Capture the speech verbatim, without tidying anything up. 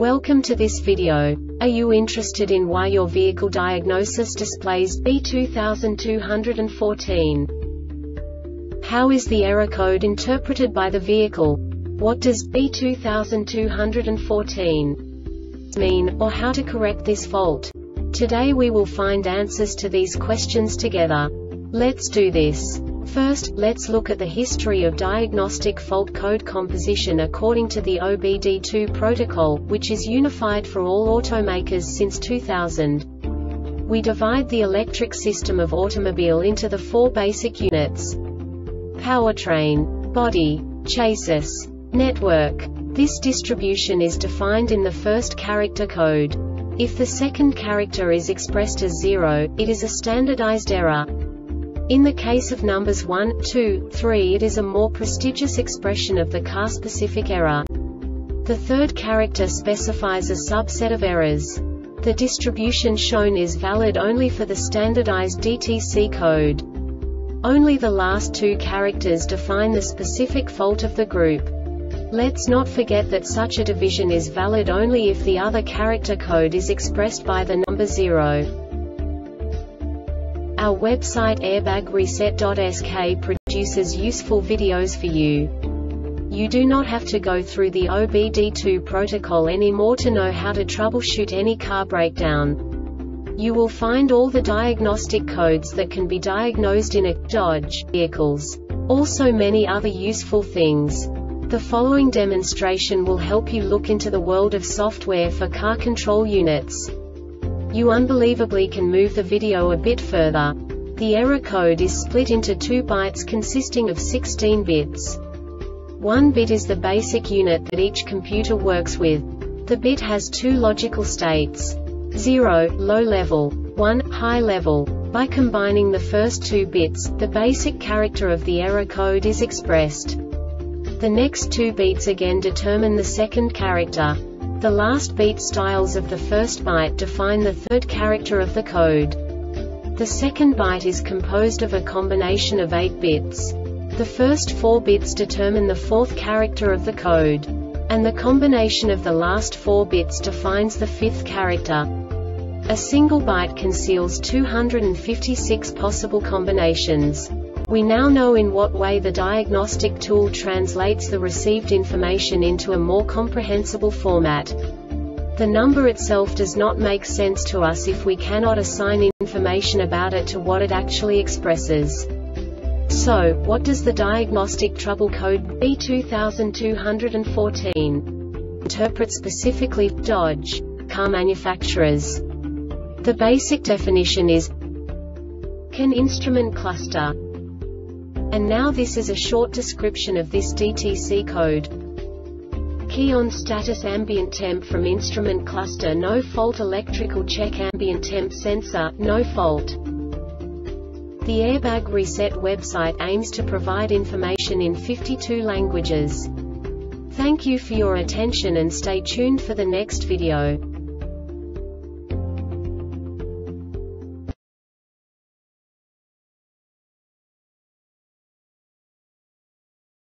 Welcome to this video. Are you interested in why your vehicle diagnosis displays B two thousand two hundred fourteen? How is the error code interpreted by the vehicle? What does B two thousand two hundred fourteen mean, or how to correct this fault? Today we will find answers to these questions together. Let's do this. First, let's look at the history of diagnostic fault code composition according to the O B D two protocol, which is unified for all automakers since two thousand. We divide the electric system of automobile into the four basic units: powertrain, body, chassis, network. This distribution is defined in the first character code. If the second character is expressed as zero, it is a standardized error. In the case of numbers one, two, three, it is a more prestigious expression of the car-specific error. The third character specifies a subset of errors. The distribution shown is valid only for the standardized D T C code. Only the last two characters define the specific fault of the group. Let's not forget that such a division is valid only if the other character code is expressed by the number zero. Our website airbag reset dot S K produces useful videos for you. You do not have to go through the O B D two protocol anymore to know how to troubleshoot any car breakdown. You will find all the diagnostic codes that can be diagnosed in a Dodge vehicles. Also many other useful things. The following demonstration will help you look into the world of software for car control units. You unbelievably can move the video a bit further. The error code is split into two bytes consisting of sixteen bits. One bit is the basic unit that each computer works with. The bit has two logical states: zero, low level, one, high level. By combining the first two bits, the basic character of the error code is expressed. The next two beats again determine the second character. The last beat styles of the first byte define the third character of the code. The second byte is composed of a combination of eight bits. The first four bits determine the fourth character of the code. And the combination of the last four bits defines the fifth character. A single byte conceals two hundred fifty-six possible combinations. We now know in what way the diagnostic tool translates the received information into a more comprehensible format. The number itself does not make sense to us if we cannot assign information about it to what it actually expresses. So, what does the diagnostic trouble code B two thousand two hundred fourteen interpret specifically for Dodge car manufacturers? The basic definition is CAN instrument cluster. And now this is a short description of this D T C code. Key on status ambient temp from instrument cluster no fault, electrical check ambient temp sensor, no fault. The Airbag Reset website aims to provide information in fifty-two languages. Thank you for your attention and stay tuned for the next video.